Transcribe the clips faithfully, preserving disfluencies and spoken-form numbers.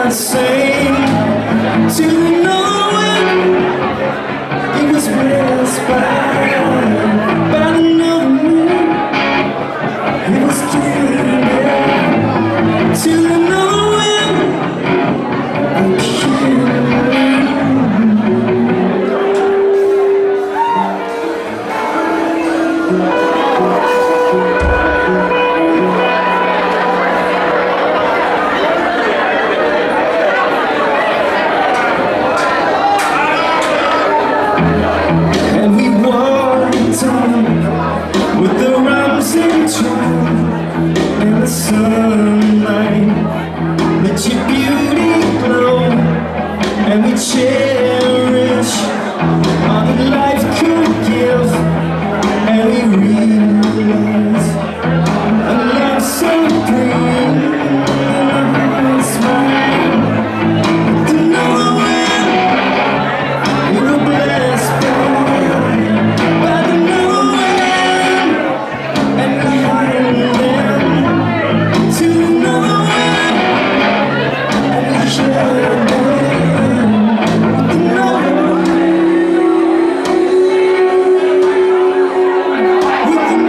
heart sang to no one. It was blessed by, by another moon. It was given to no one. I and we walked on with the rising tide, and the sunlight let your beauty glow, and we cherish all that life could give, and we realize a love so green and smile. To know when we were blessed by, by the knowing, and we had them. To know when, and we shared them. To know with the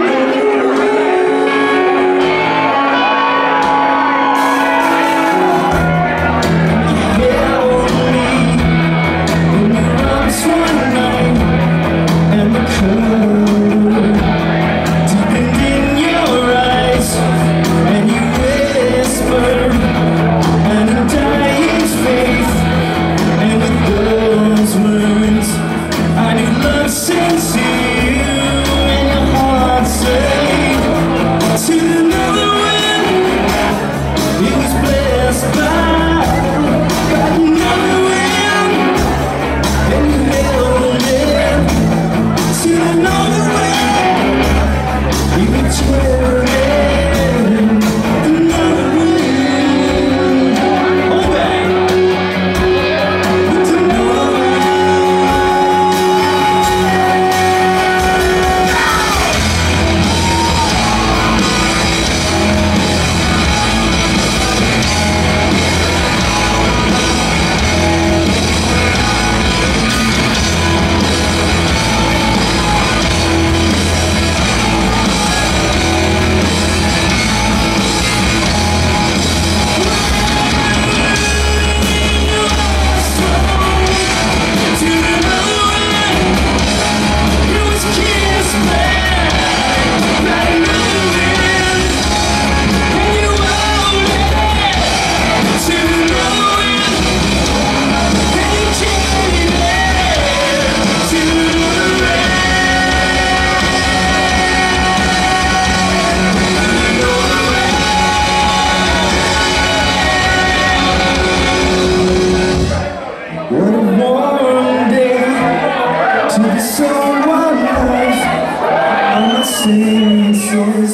senses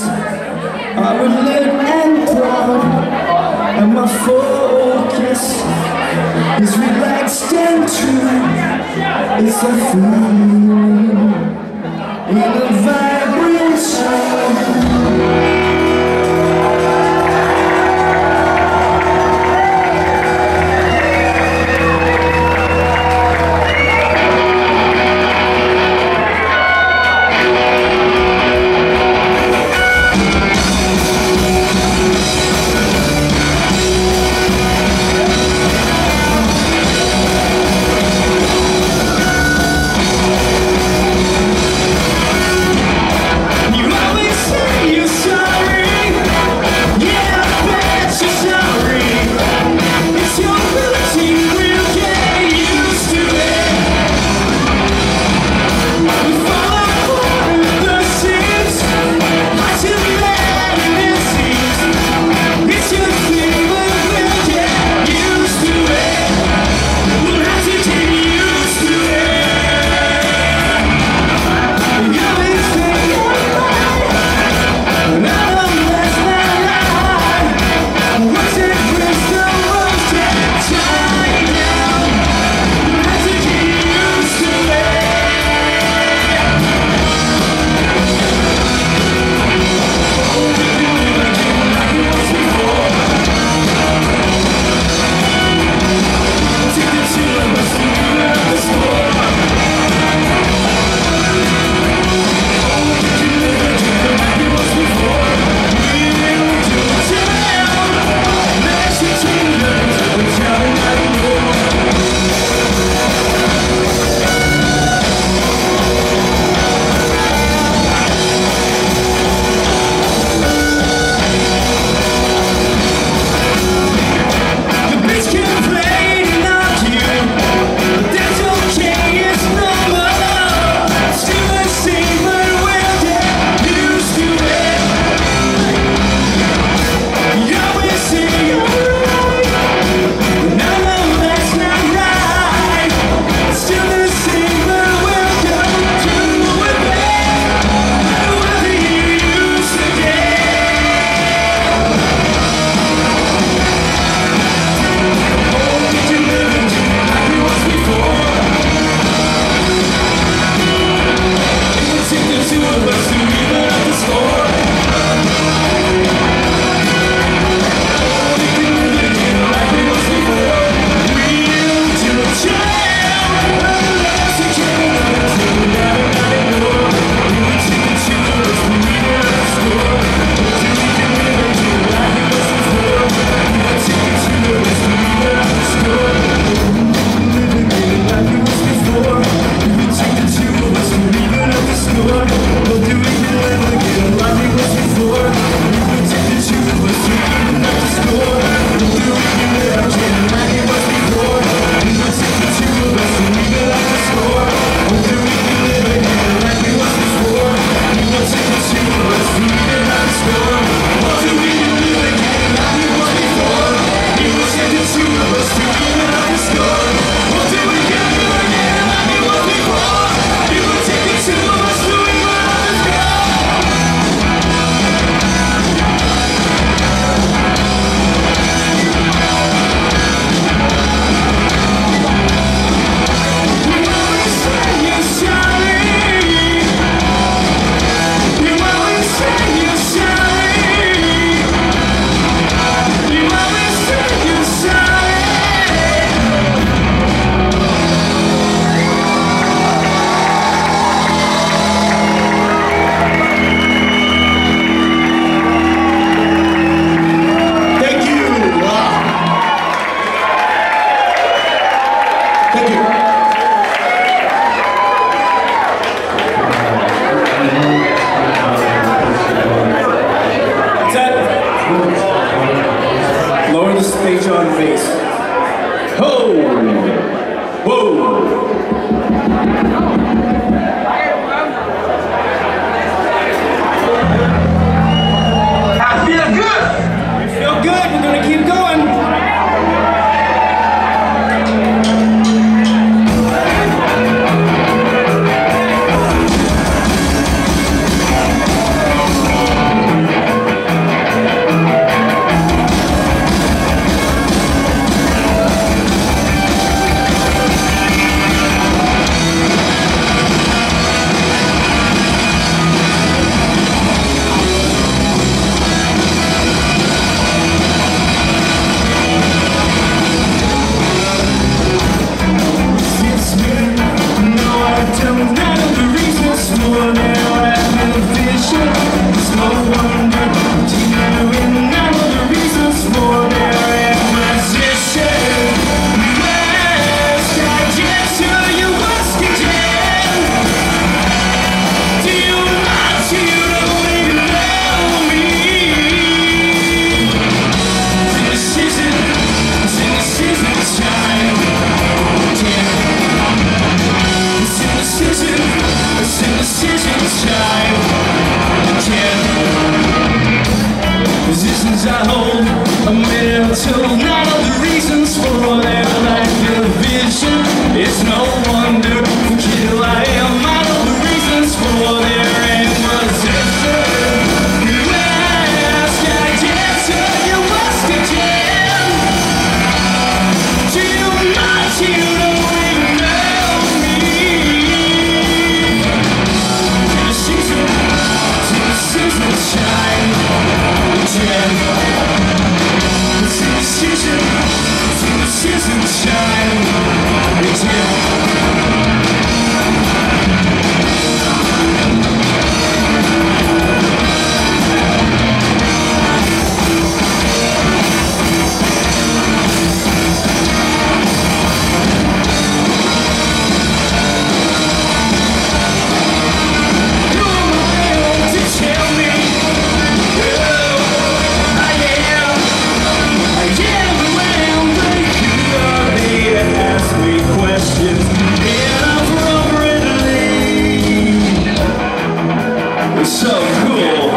are alert and proud, and my focus is relaxed and true. It's a feeling in a vibrant sound. Thank you. What's that? Lower the stage on bass. Ho! Whoa! I feel good! We feel good, we're gonna keep going. Positions I hold are mental, none of the reasons for their lack of vision. It's no wonder who kill I am, none of the reasons for their inquisition. You ask, I answer, you ask again. Too much, you don't even know me. To the season, to the season shine. It's indecision, it's indecision shine. It's him. So cool.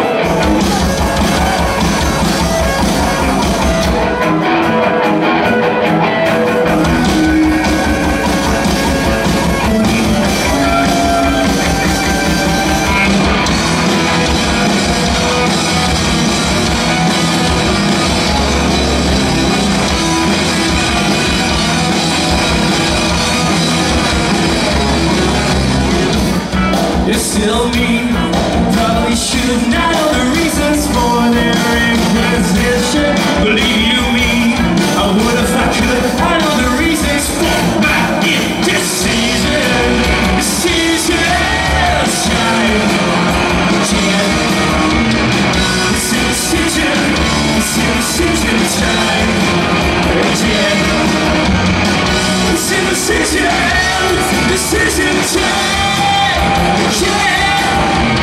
It's still me. Probably should not know the reasons for their inquisition. Believe you me, I would if I could. I know the reasons for my indecision. Decision, shine, again. It's indecision, it's indecision time, again. It's indecision, decision time, again.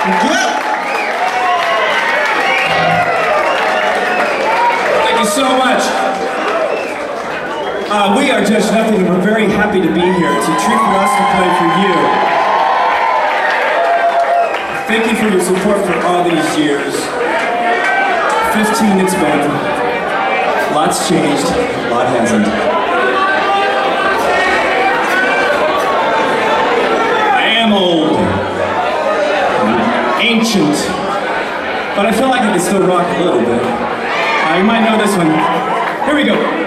Thank you so much. Uh, we are Judge Nothing, and we're very happy to be here. It's a treat for us to play for you. Thank you for your support for all these years. fifteen it's been. Lots changed, a lot hasn't. I am old, ancient, but I feel like I can still rock a little bit. Uh, you might know this one. Here we go.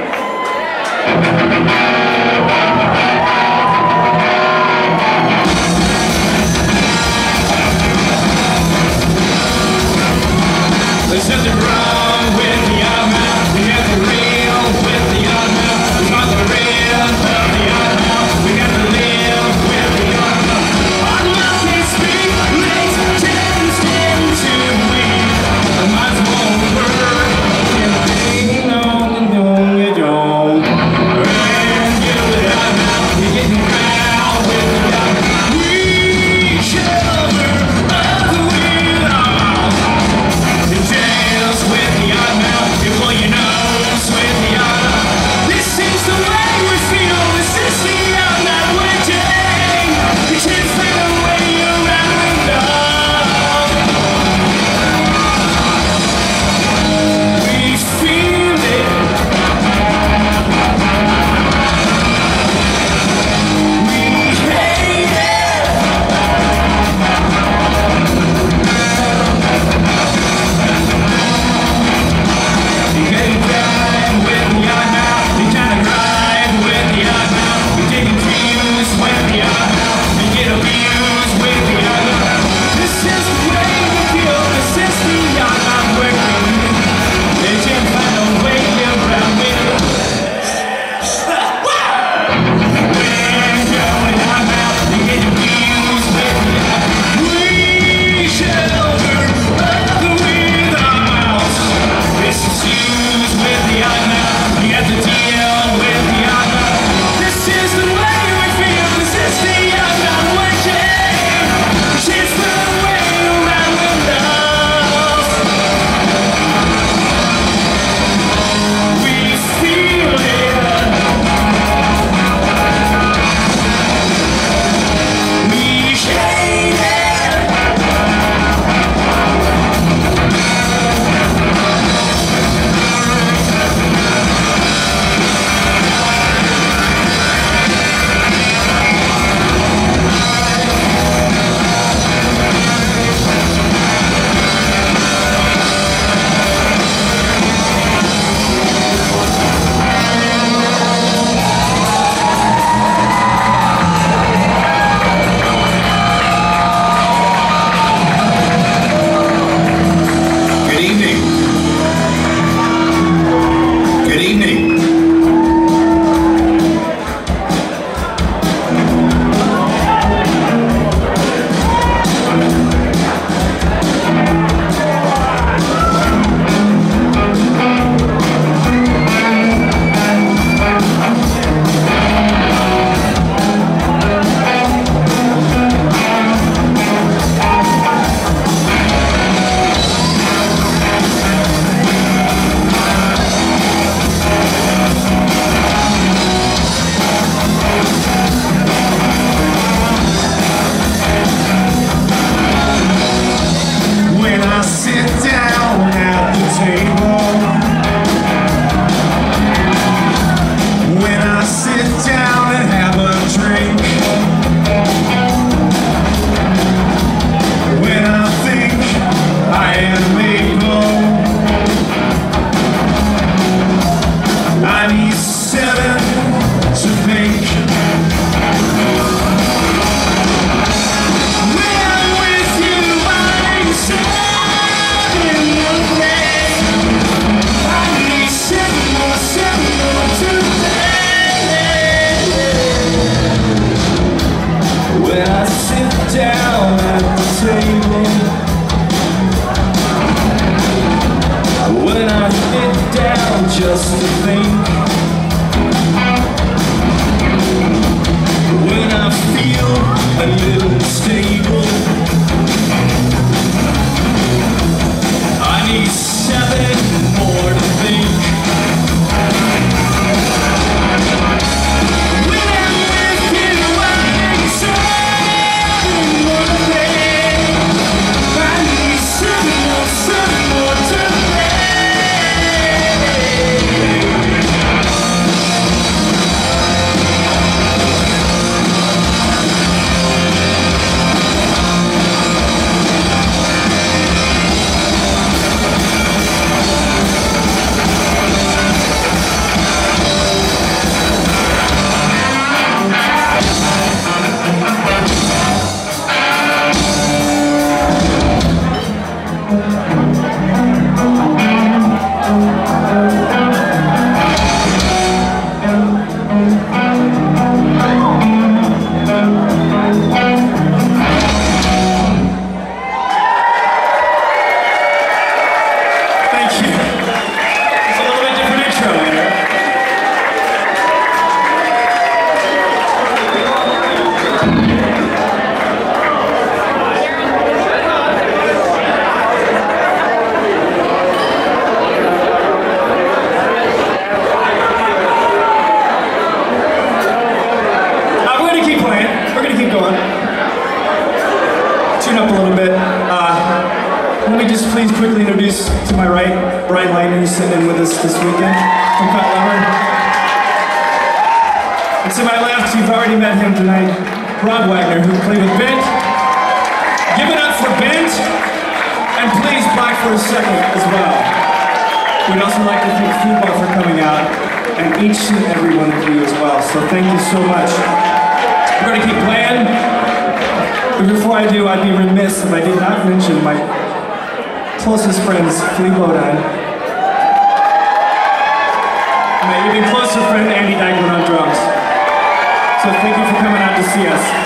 There's nothing wrong with the odd man. We have to real with the odd man. There's nothing real with the odd man. We have to live with the odd man. Odd man can't speak. Legs tends into me. The mind's won't work. And they know, they know, they don't. And you with the odd man. You're getting proud with the odd man. We cover up with our mouth. With the odd man, you pull your nose with the odd man. This is the way we feel, this is the odd man waiting. You can't fade away around with love. We feel it. We hate it. You getting down with the odd man. You trying to ride with the odd man. You get confused with the odd man. You get abused with the odd man. This is the way we feel. This is the odd man working. They can't find a way around me. When you're with the odd man, you get abused with the odd man. We shelter other with our mouths. This is used with the odd man. You have to deal with the odd man. This is the way we feel. This is the odd man working. She's the way around with love. We feel it. We hate it. Good evening. Good evening. When I sit down at the table, when I sit down and have a drink, when I think I am able, I need seven to make. When I'm with you, I need seven to make. I need seven more, seven more to make. When I sit down at the table, when I sit down just to think, when I feel a little stable, let me just please quickly introduce to my right, Brian Lightner, who's sitting in with us this weekend from Cut Lover. And to my left, you've already met him tonight, Rob Wagner, who played with Bent. Give it up for Bent, and please Black for a second as well. We'd also like to thank Food Bar for coming out, and each and every one of you as well. So thank you so much. We're gonna keep playing, but before I do, I'd be remiss if I did not mention my closest friends, Flea Bodine, and my even closer friend, Andy Dykeman on drums. So thank you for coming out to see us.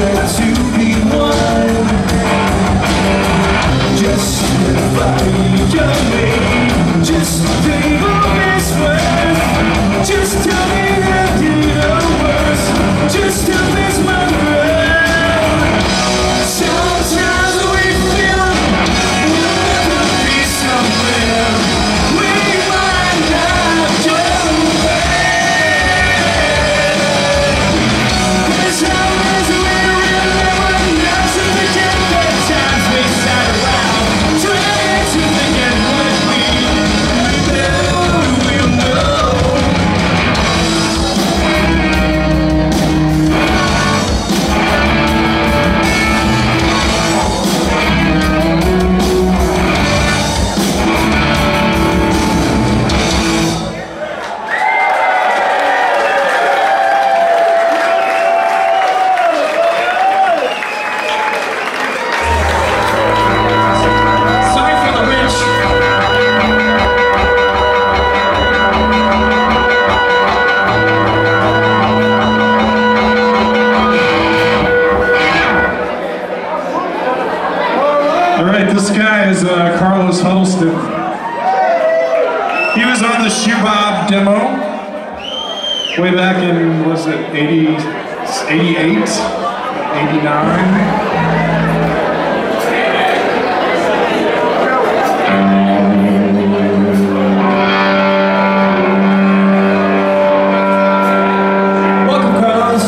deserve to be one. Just if your name, just think of this word. Just tell me that you're the worst. Just tell me it's my breath. Sometimes we feel we'll never be somewhere we might not go back. There's hours we remember not to forget the times we sat around trying to forget what we never will know. Sorry for the rich. All right, this guy is uh, Carlos Huddleston. He was on the Shoebob demo way back in, was it eighty, eighty-eight, eighty-nine? Welcome, Carlos.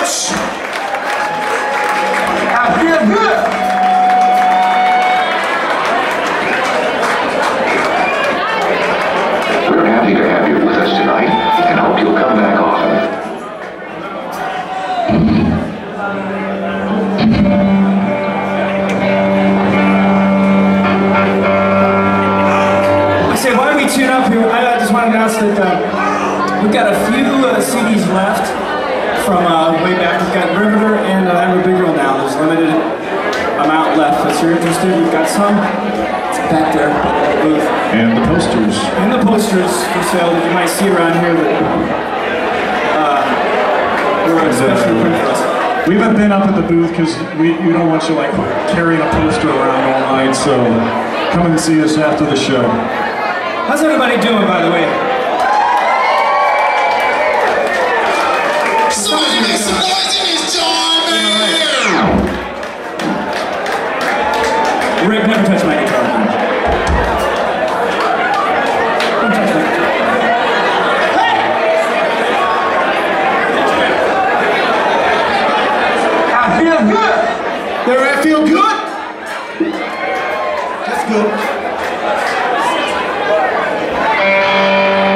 much. I feel good. We're happy to have you with us tonight and hope you'll come back often. I say, why don't we tune up here? I just want to announce that uh, we've got a few uh, C Ds left from uh, way back. We've got Riveter and uh, I'm a Big Girl Now. There's limited amount left. If you're interested, we've got some back there at the booth. And the posters. And the posters for sale that you might see around here that uh, were especially printed for us. We haven't been up at the booth because we, we don't want you like carrying a poster around all night, so come and see us after the show. How's everybody doing, by the way? Somebody make some noise in this joint, man! Rick, never touch my guitar. Don't touch my guitar. I feel good. There, I feel good? Let's go.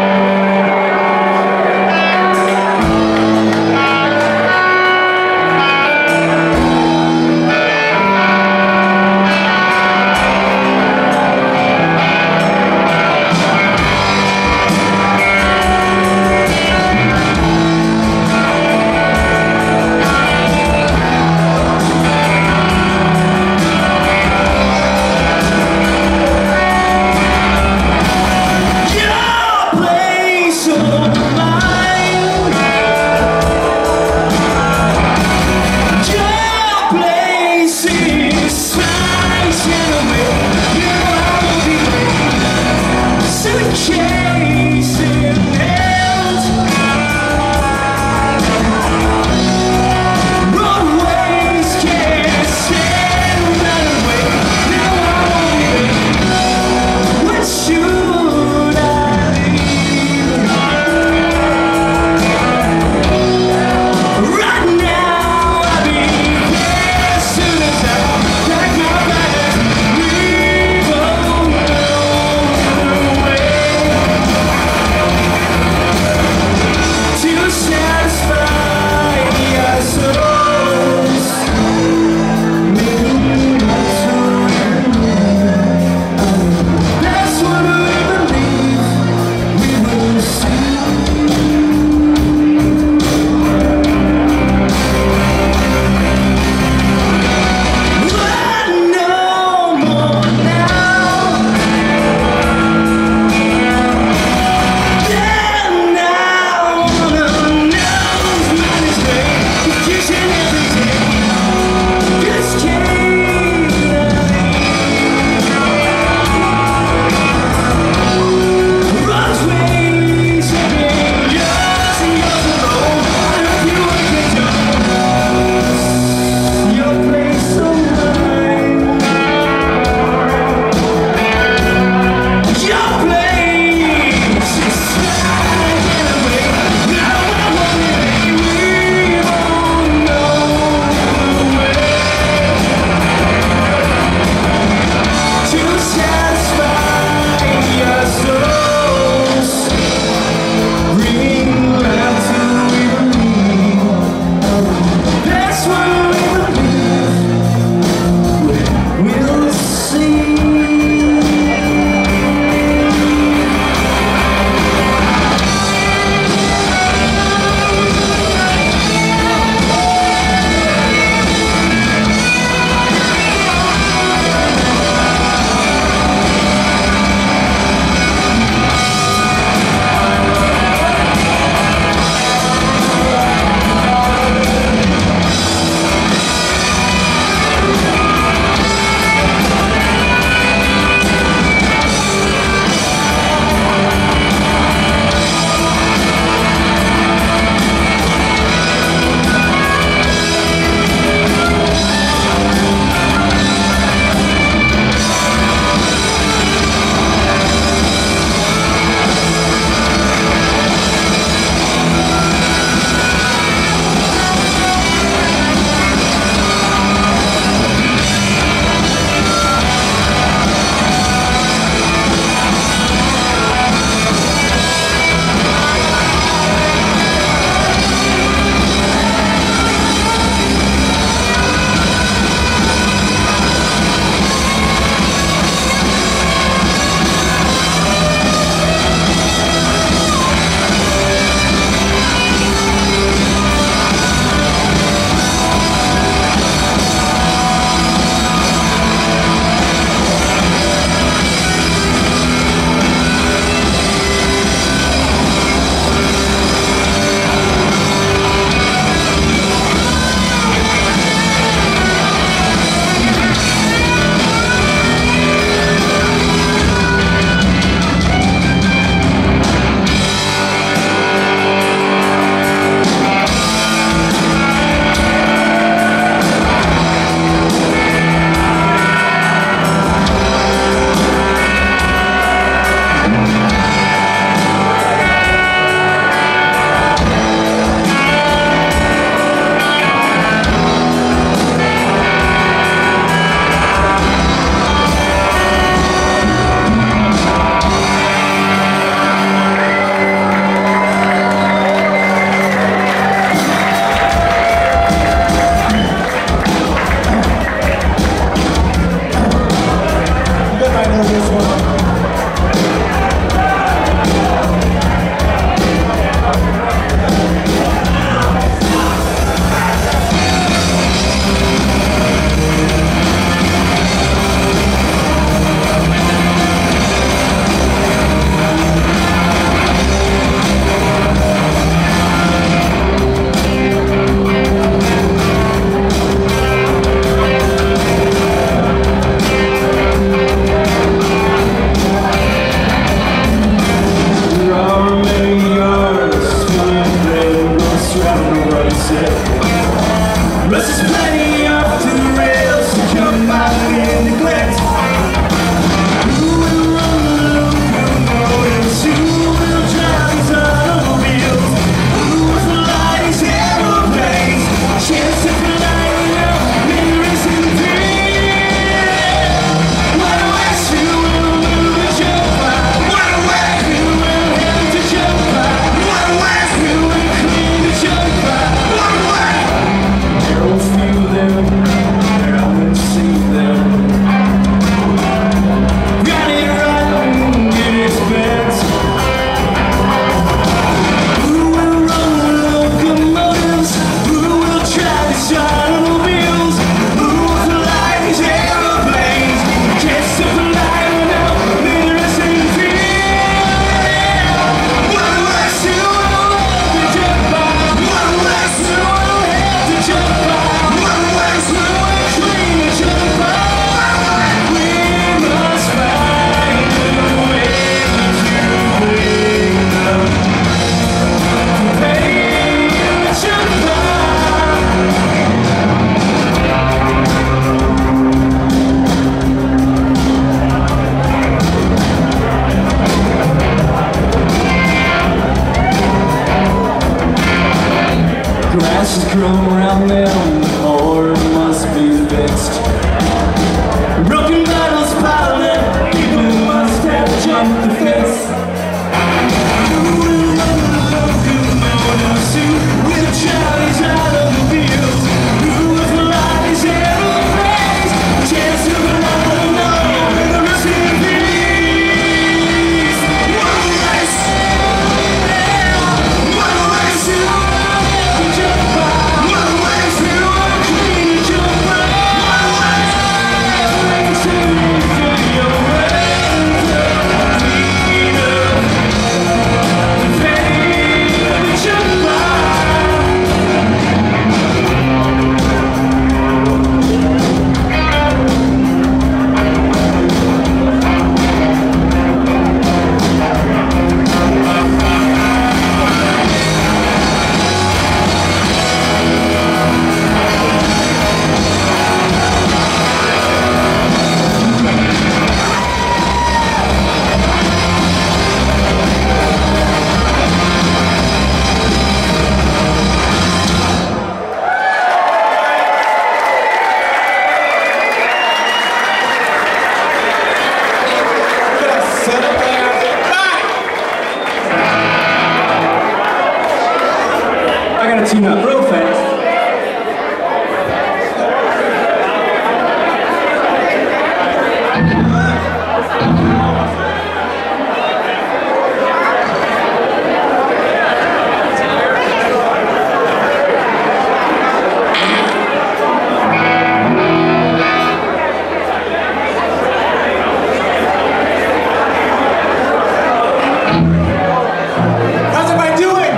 sunset. Rust is plenty off the rails to come out in neglect. Who will run the locomotives? Who will drive these automobiles? Who will fly these aeroplanes? Chance to fly without mirrors and dreams. What a waste, who will move the jump by? What a waste, who will have to jump by? What a waste, who will clean the jump by? What a waste. There will feel them, there I will see them. Got it right in its beds. Who will run the locomotives? Who will try these automobiles? Who will fly these aeroplanes? Can't stop flying without mirrors and fear. What a waste, who will have to jump by? What a waste, who will have to jump by? What a waste, who will clean the jump by? We must find a way to bring them. Pay the jump by. Grass has grown around them, or it must be fixed. Broken bottles piled up, people must have jumped the fence. Who will run the locomotives? Who will drive these automobiles? Who will fly these aeroplanes? Chance to fly alone in the rusty breeze. What a waste! What a waste! Who will have to jump by? What a waste! Who will clean the jump by? What a waste! Waste to leave your ways of freedom. Pay the jump by. I gotta tune up real fast. How's everybody doing?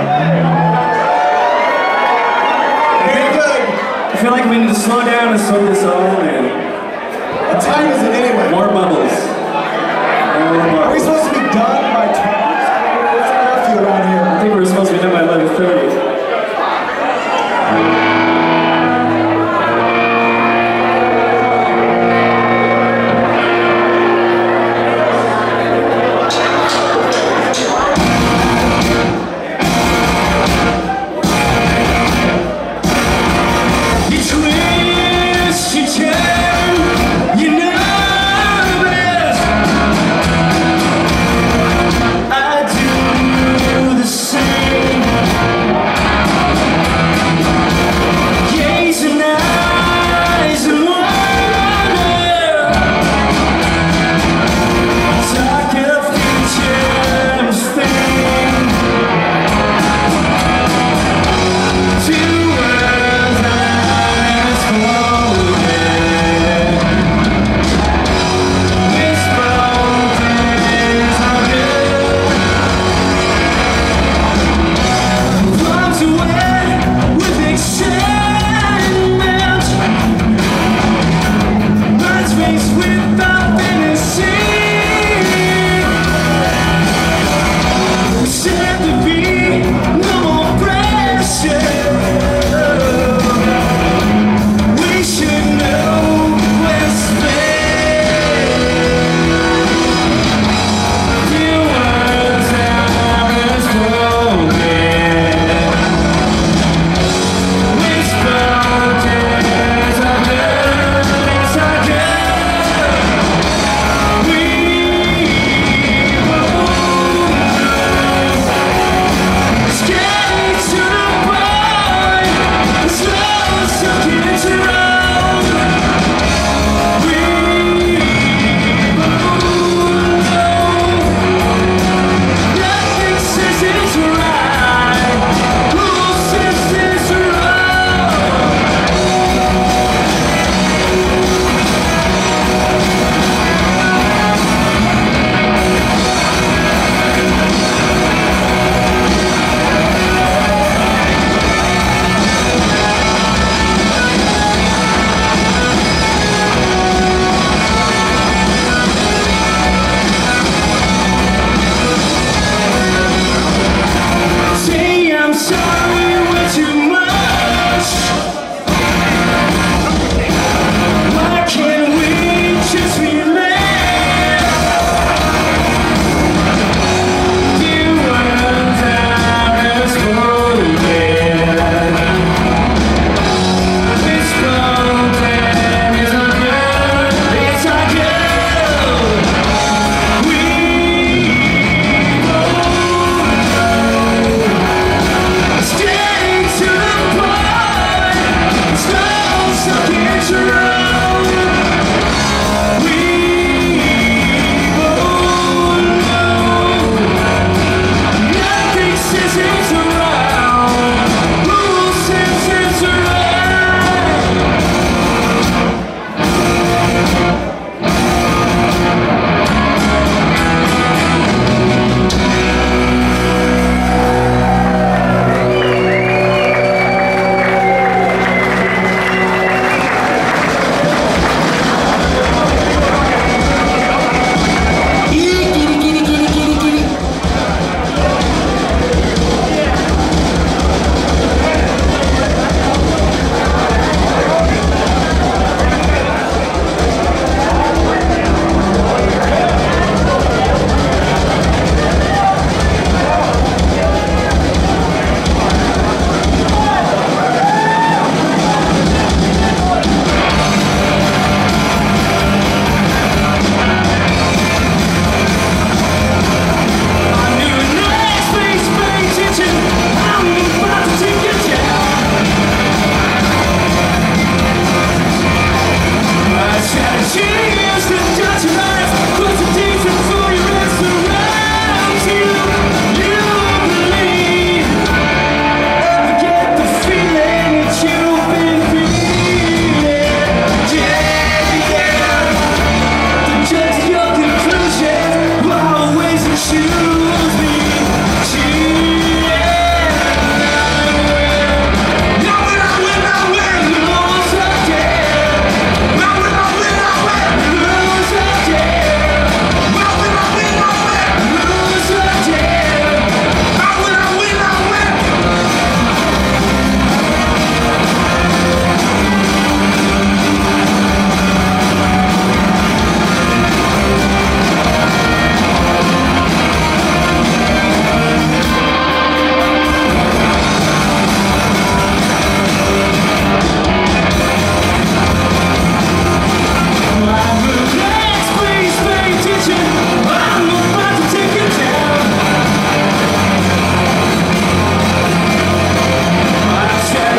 Very good. I feel like we need to slow down and slow this all in. What time is it anyway? More bubbles. More Are we bubbles. supposed to be done by twelve? What's the curfew around I here? think we were supposed to be done by eleven thirty. You twist, you turn, you nervous. I do the same.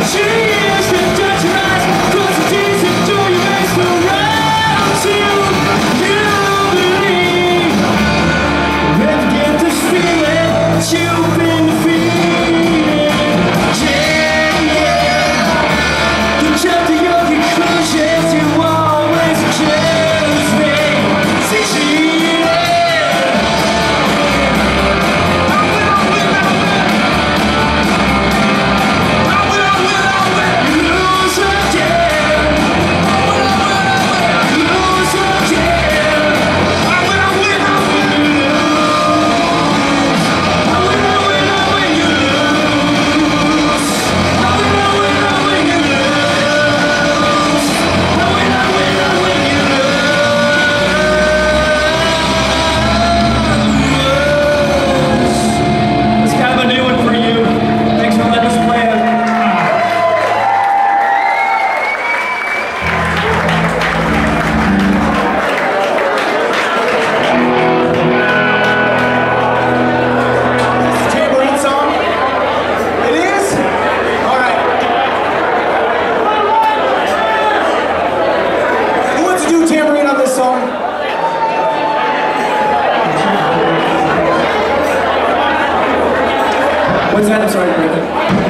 What's that? I'm sorry, Brendan.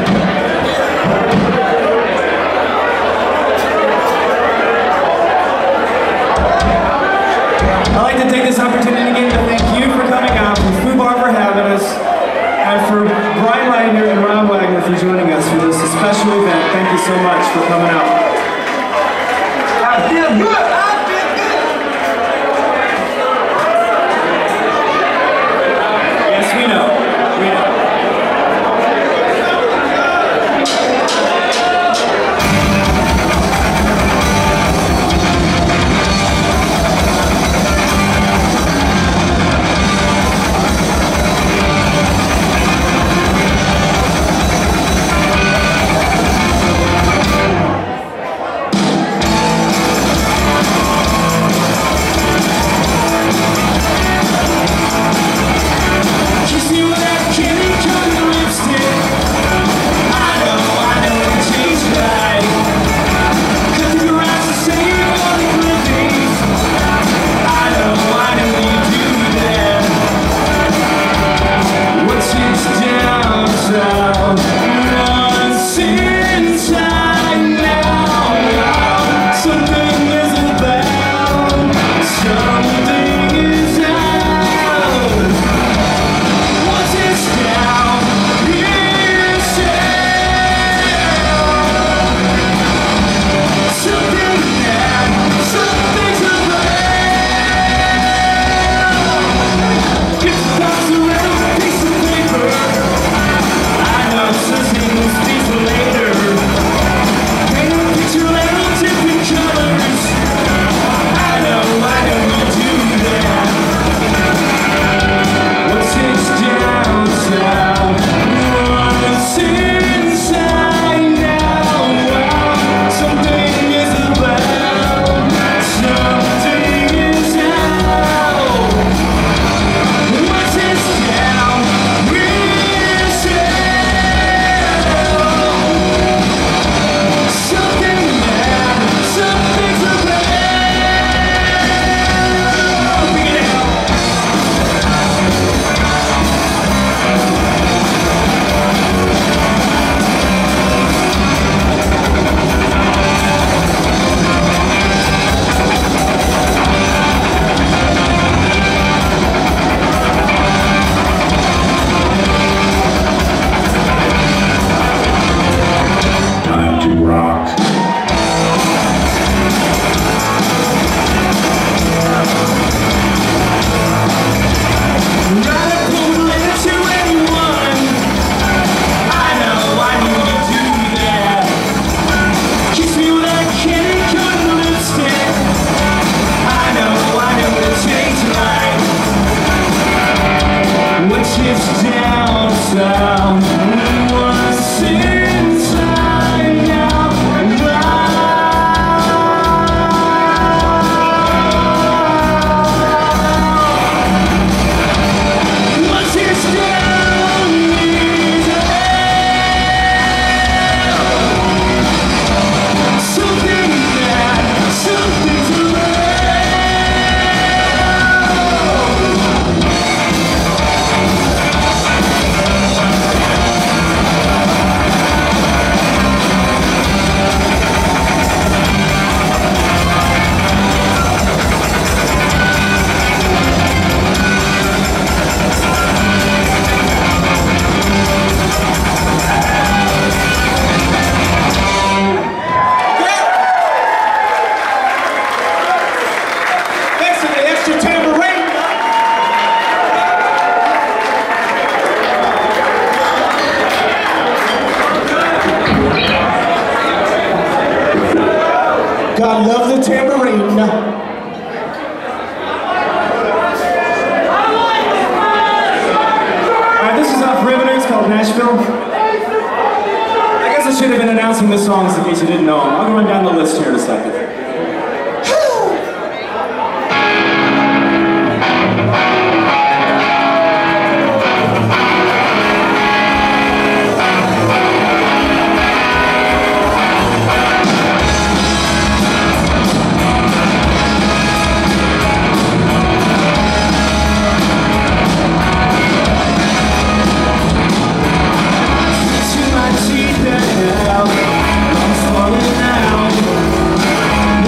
I'd like to take this opportunity again to thank you for coming out, for Foo Bar for having us, and for Brian Wagner and Rob Wagner for joining us for this special event. Thank you so much for coming out. I feel good! I feel good! Yes, we know. We know. I love the tambourine. Alright, this is off Riveter, it's called Nashville. I guess I should have been announcing the songs in case you didn't know them. I'll run down the list here in a second. To my teeth and hell, I'm falling down.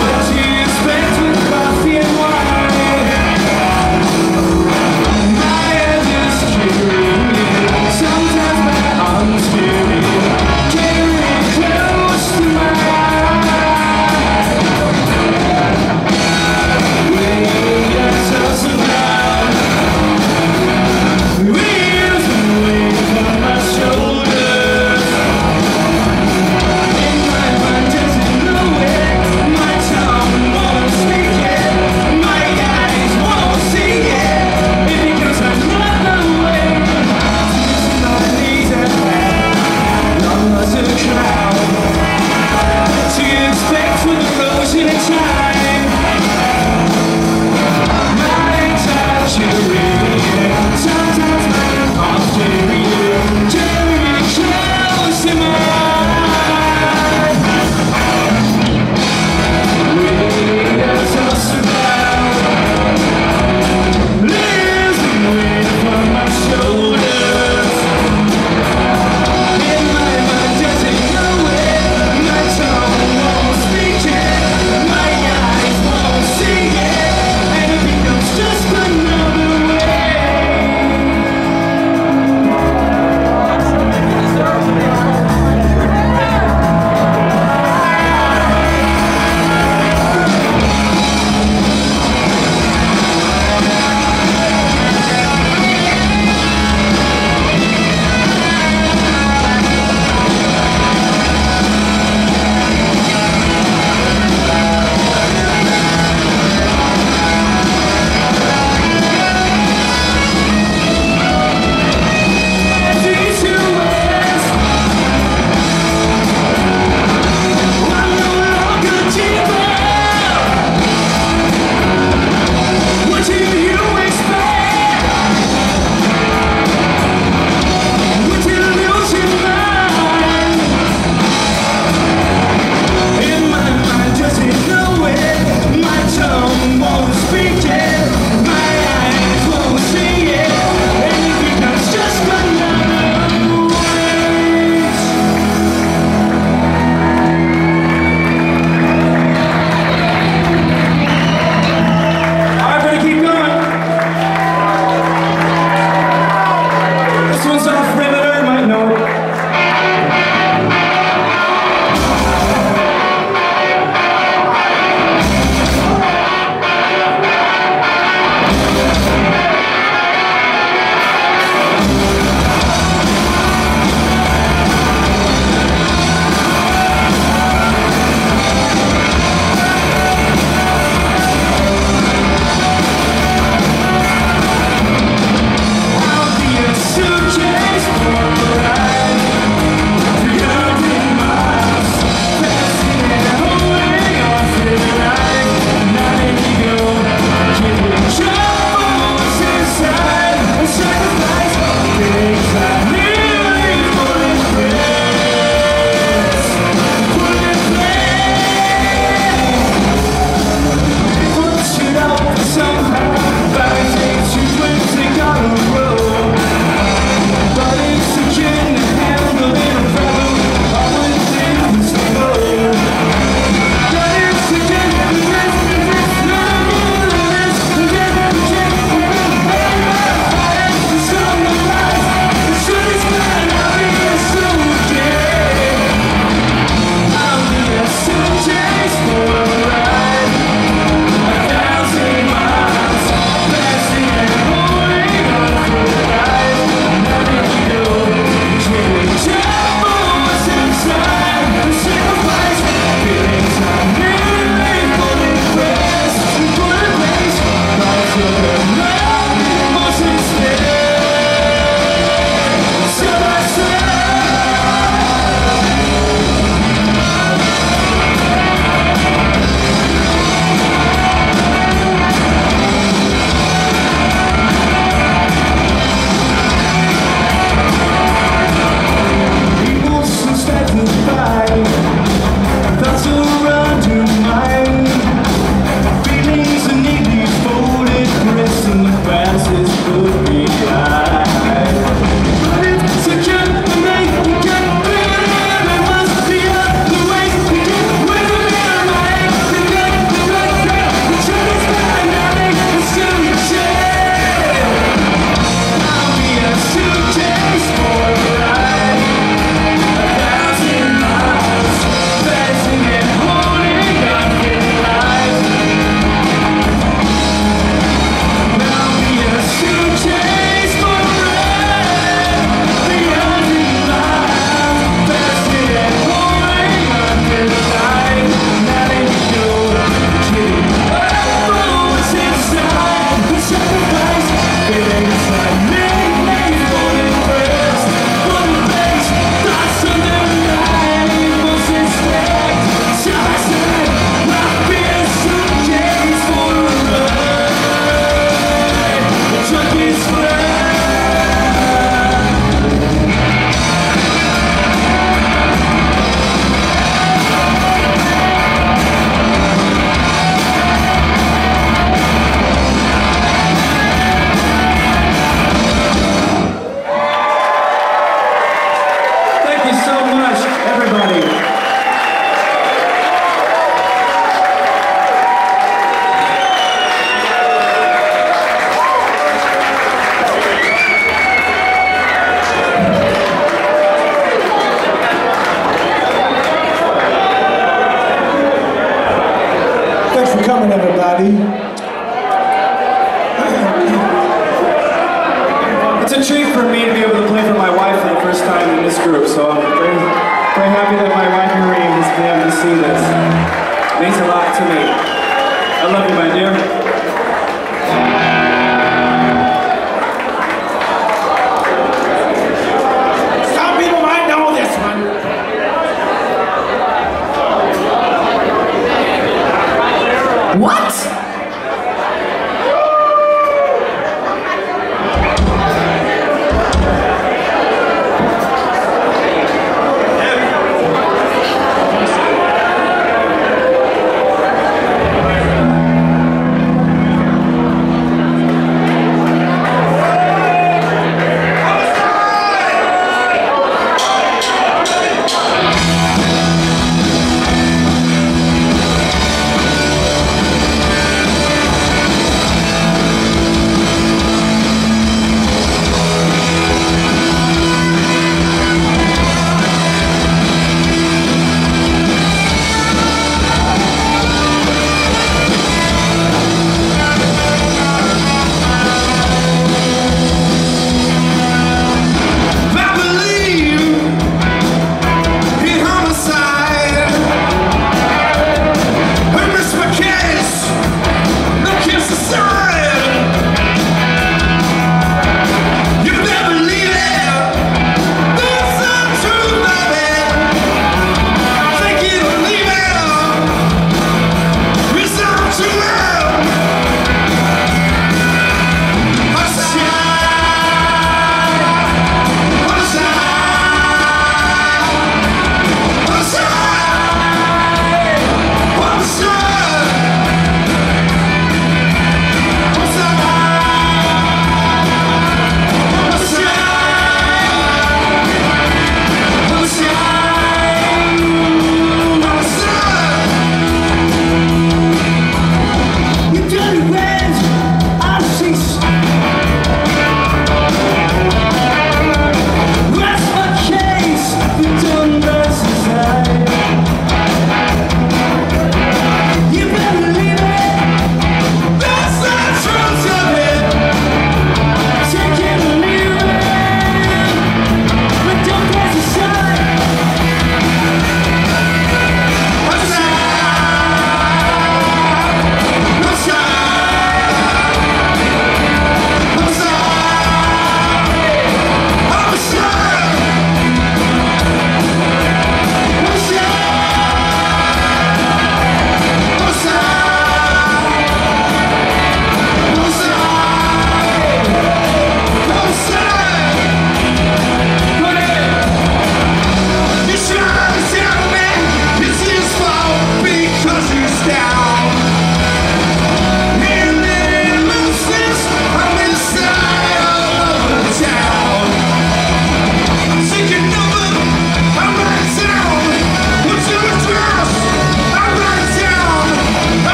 coming, everybody. It's a treat for me to be able to play for my wife for the first time in this group, so I'm very, very happy that my wife Maureen has been able to see this. It means a lot to me. I love you, my dear. What?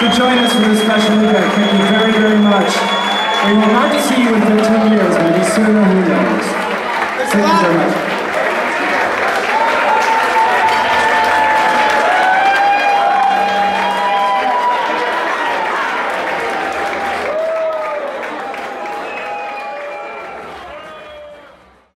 for joining us for this special event. Thank you very, very much. We hope not to see you in fifteen years, maybe sooner, who knows. Thank you very much.